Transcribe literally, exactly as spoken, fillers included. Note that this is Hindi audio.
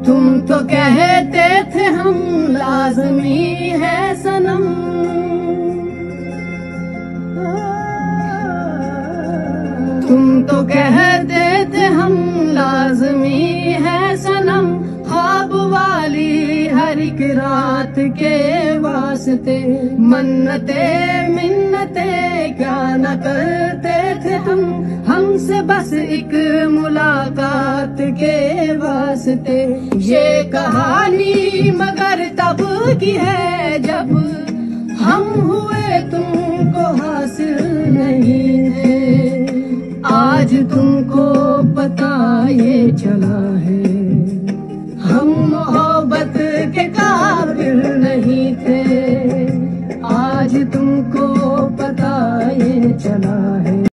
तुम तो कहते थे हम लाज़मी है सनम, तुम तो कहते थे हम लाज़मी है सनम। ख्वाब वाली हर एक रात के वास्ते मन्नते मिन्नते क्या न करते थे हम, हमसे बस एक मुलाकात के वास्ते। ये कहानी मगर तब की है जब हम हुए तुमको हासिल नहीं थे, आज तुमको पता ये चला है हम मोहब्बत के काबिल नहीं थे, आज तुमको पता ये चला है।